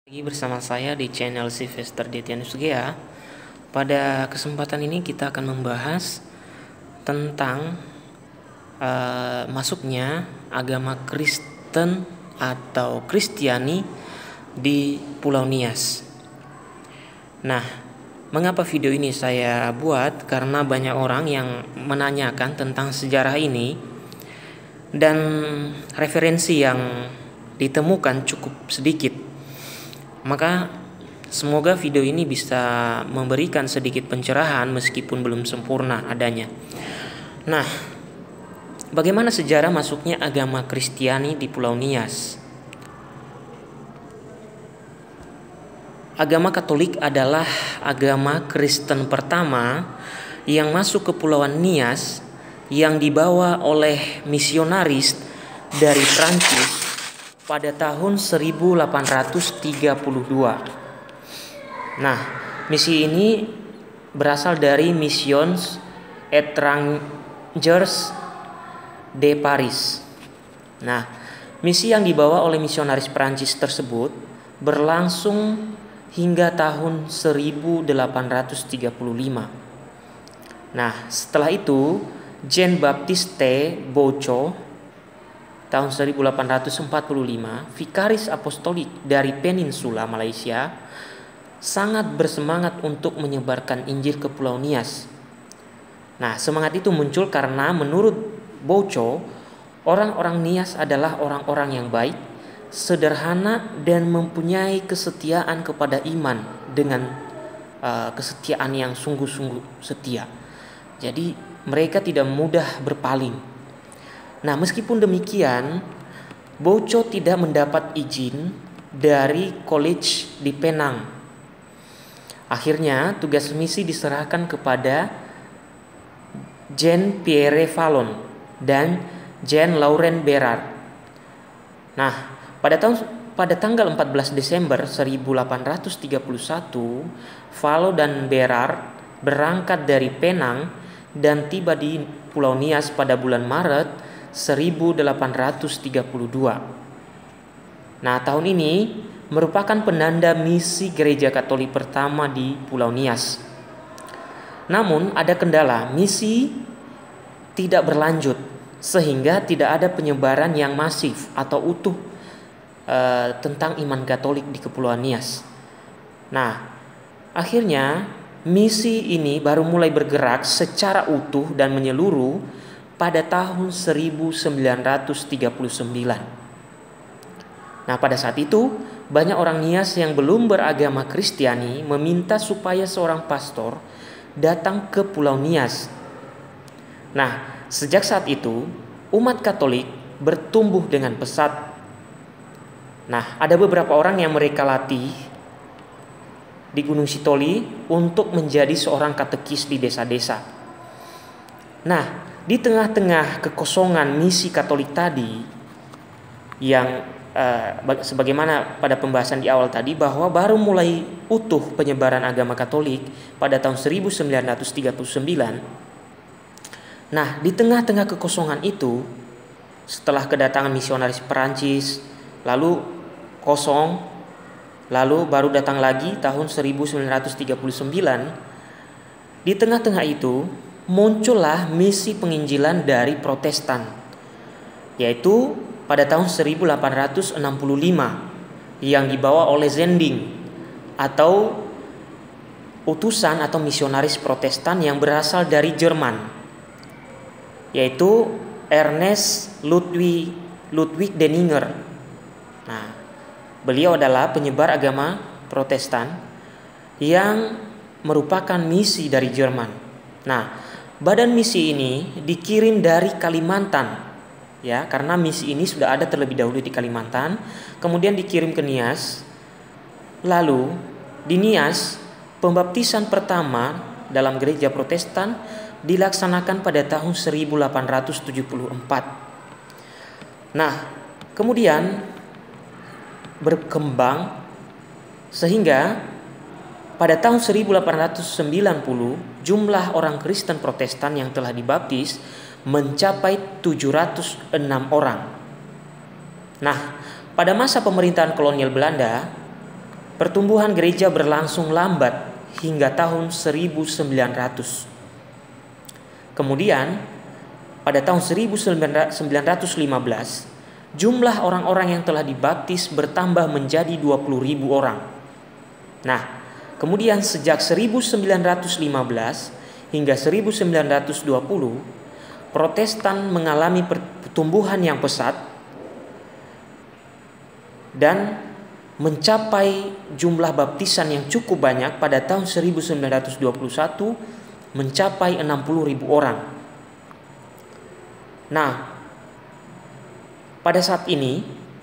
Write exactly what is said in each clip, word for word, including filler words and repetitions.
Lagi bersama saya di channel Sylvester Detianus Gea. Pada kesempatan ini kita akan membahas tentang uh, masuknya agama Kristen atau Kristiani di Pulau Nias. Nah, mengapa video ini saya buat? Karena banyak orang yang menanyakan tentang sejarah ini dan referensi yang ditemukan cukup sedikit. Maka semoga video ini bisa memberikan sedikit pencerahan meskipun belum sempurna adanya. Nah, bagaimana sejarah masuknya agama Kristiani di Pulau Nias? Agama Katolik adalah agama Kristen pertama yang masuk ke Pulauan Nias yang dibawa oleh misionaris dari Prancis pada tahun seribu delapan ratus tiga puluh dua. Nah, misi ini berasal dari Missions Étrangères de Paris. Nah, misi yang dibawa oleh misionaris Prancis tersebut berlangsung hingga tahun seribu delapan ratus tiga puluh lima. Nah, setelah itu Jean-Baptiste Bouchot tahun seribu delapan ratus empat puluh lima, vikaris apostolik dari Peninsula Malaysia, sangat bersemangat untuk menyebarkan Injil ke Pulau Nias. Nah, semangat itu muncul karena menurut Bouchot, orang-orang Nias adalah orang-orang yang baik, sederhana, dan mempunyai kesetiaan kepada iman dengan uh, kesetiaan yang sungguh-sungguh setia. Jadi, mereka tidak mudah berpaling. Nah, meskipun demikian, Bouchot tidak mendapat izin dari college di Penang. Akhirnya, tugas misi diserahkan kepada Jean-Pierre Vallon dan Jean-Laurent Bérard. Nah, pada tahun pada tanggal empat belas Desember seribu delapan ratus tiga puluh satu, Vallon dan Bérard berangkat dari Penang dan tiba di Pulau Nias pada bulan Maret seribu delapan ratus tiga puluh dua. Nah, tahun ini merupakan penanda misi gereja Katolik pertama di Pulau Nias. Namun ada kendala, misi tidak berlanjut sehingga tidak ada penyebaran yang masif atau utuh uh, tentang iman Katolik di Kepulauan Nias. Nah, akhirnya misi ini baru mulai bergerak secara utuh dan menyeluruh pada tahun seribu sembilan ratus tiga puluh sembilan. Nah, pada saat itu banyak orang Nias yang belum beragama Kristiani meminta supaya seorang pastor datang ke Pulau Nias. Nah, sejak saat itu umat Katolik bertumbuh dengan pesat. Nah, ada beberapa orang yang mereka latih di Gunung Sitoli untuk menjadi seorang katekis di desa-desa. Nah, di tengah-tengah kekosongan misi Katolik tadi yang eh, sebagaimana pada pembahasan di awal tadi bahwa baru mulai utuh penyebaran agama Katolik pada tahun seribu sembilan ratus tiga puluh sembilan. Nah, di tengah-tengah kekosongan itu setelah kedatangan misionaris Perancis lalu kosong, lalu baru datang lagi tahun seribu sembilan ratus tiga puluh sembilan. Di tengah-tengah itu muncullah misi penginjilan dari Protestan, yaitu pada tahun seribu delapan ratus enam puluh lima yang dibawa oleh Zending atau utusan atau misionaris Protestan yang berasal dari Jerman, yaitu Ernest Ludwig Ludwig Denninger. Nah, beliau adalah penyebar agama Protestan yang merupakan misi dari Jerman. Nah, badan misi ini dikirim dari Kalimantan, ya, karena misi ini sudah ada terlebih dahulu di Kalimantan, kemudian dikirim ke Nias. Lalu di Nias, pembaptisan pertama dalam gereja Protestan dilaksanakan pada tahun seribu delapan ratus tujuh puluh empat. Nah, kemudian berkembang sehingga pada tahun seribu delapan ratus sembilan puluh jumlah orang Kristen Protestan yang telah dibaptis mencapai tujuh ratus enam orang. Nah, pada masa pemerintahan kolonial Belanda, pertumbuhan gereja berlangsung lambat hingga tahun seribu sembilan ratus. Kemudian pada tahun seribu sembilan ratus lima belas, jumlah orang-orang yang telah dibaptis bertambah menjadi dua puluh ribu orang. Nah, kemudian sejak seribu sembilan ratus lima belas hingga seribu sembilan ratus dua puluh, Protestan mengalami pertumbuhan yang pesat dan mencapai jumlah baptisan yang cukup banyak. Pada tahun seribu sembilan ratus dua puluh satu mencapai enam puluh ribu orang. Nah, pada saat ini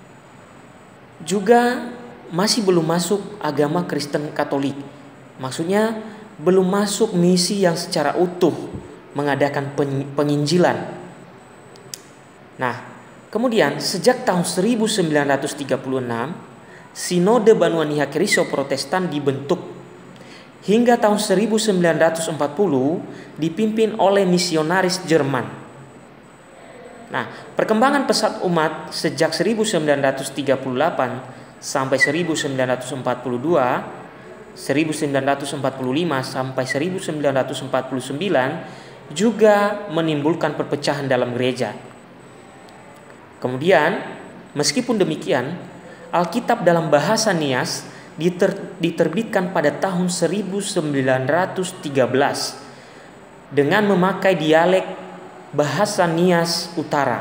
juga masih belum masuk agama Kristen Katolik. Maksudnya belum masuk misi yang secara utuh mengadakan penginjilan. Nah, kemudian sejak tahun seribu sembilan ratus tiga puluh enam Sinode Banua Niha Keriso Protestan dibentuk. Hingga tahun seribu sembilan ratus empat puluh dipimpin oleh misionaris Jerman. Nah, perkembangan pesat umat sejak seribu sembilan ratus tiga puluh delapan sampai seribu sembilan ratus empat puluh dua, seribu sembilan ratus empat puluh lima sampai seribu sembilan ratus empat puluh sembilan juga menimbulkan perpecahan dalam gereja. Kemudian, meskipun demikian, Alkitab dalam bahasa Nias diter, diterbitkan pada tahun seribu sembilan ratus tiga belas dengan memakai dialek bahasa Nias Utara.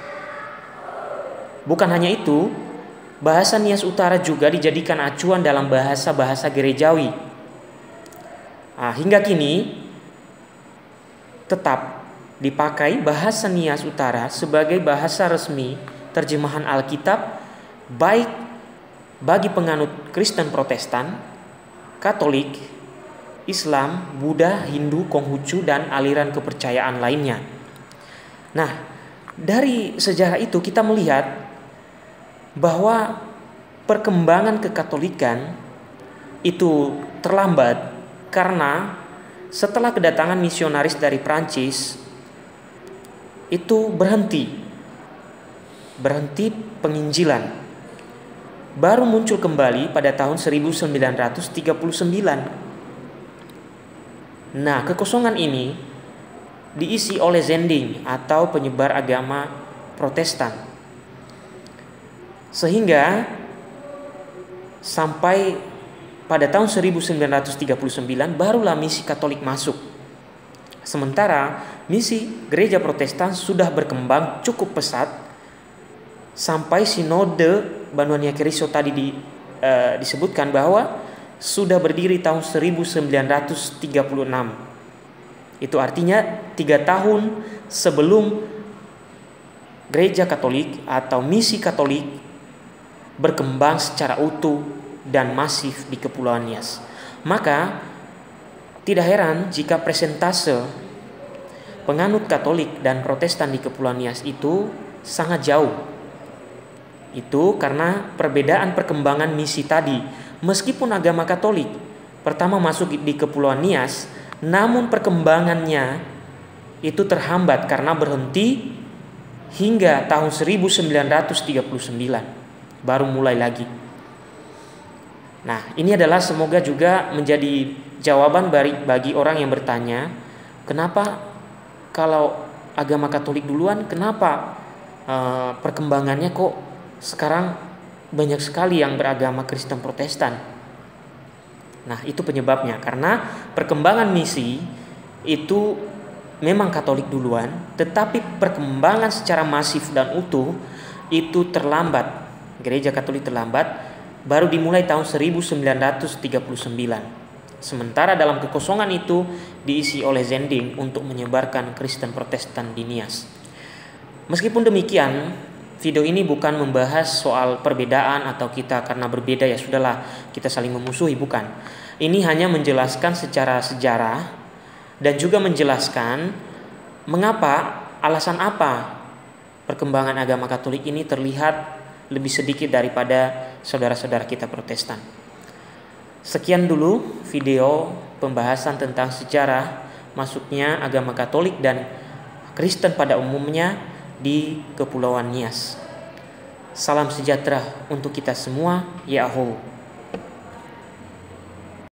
Bukan hanya itu, bahasa Nias Utara juga dijadikan acuan dalam bahasa-bahasa gerejawi. Nah, hingga kini tetap dipakai bahasa Nias Utara sebagai bahasa resmi terjemahan Alkitab baik bagi penganut Kristen Protestan, Katolik, Islam, Buddha, Hindu, Konghucu, dan aliran kepercayaan lainnya. Nah, dari sejarah itu kita melihat bahwa perkembangan kekatolikan itu terlambat karena setelah kedatangan misionaris dari Prancis itu berhenti berhenti penginjilan. Baru muncul kembali pada tahun seribu sembilan ratus tiga puluh sembilan. Nah, kekosongan ini diisi oleh Zending atau penyebar agama Protestan. Sehingga sampai pada tahun seribu sembilan ratus tiga puluh sembilan barulah misi Katolik masuk. Sementara misi gereja Protestan sudah berkembang cukup pesat sampai Sinode Banua Niha Keriso tadi di, uh, disebutkan bahwa sudah berdiri tahun seribu sembilan ratus tiga puluh enam. Itu artinya tiga tahun sebelum gereja Katolik atau misi Katolik berkembang secara utuh dan masif di Kepulauan Nias. Maka tidak heran jika presentase penganut Katolik dan Protestan di Kepulauan Nias itu sangat jauh. Itu karena perbedaan perkembangan misi tadi. Meskipun agama Katolik pertama masuk di Kepulauan Nias, namun perkembangannya itu terhambat karena berhenti hingga tahun seribu sembilan ratus tiga puluh sembilan baru mulai lagi. Nah, ini adalah semoga juga menjadi jawaban bagi orang yang bertanya, kenapa kalau agama Katolik duluan, kenapa uh, perkembangannya kok sekarang banyak sekali yang beragama Kristen Protestan? Nah, itu penyebabnya. Karena perkembangan misi itu memang Katolik duluan, tetapi perkembangan secara masif dan utuh itu terlambat. Gereja Katolik terlambat, baru dimulai tahun seribu sembilan ratus tiga puluh sembilan. Sementara dalam kekosongan itu diisi oleh Zending untuk menyebarkan Kristen Protestan di Nias. Meskipun demikian, video ini bukan membahas soal perbedaan atau kita karena berbeda ya sudahlah kita saling memusuhi, bukan. Ini hanya menjelaskan secara sejarah dan juga menjelaskan mengapa, alasan apa perkembangan agama Katolik ini terlihat lebih sedikit daripada saudara-saudara kita Protestan. Sekian dulu video pembahasan tentang sejarah masuknya agama Katolik dan Kristen pada umumnya di Kepulauan Nias. Salam sejahtera untuk kita semua. Yahoo.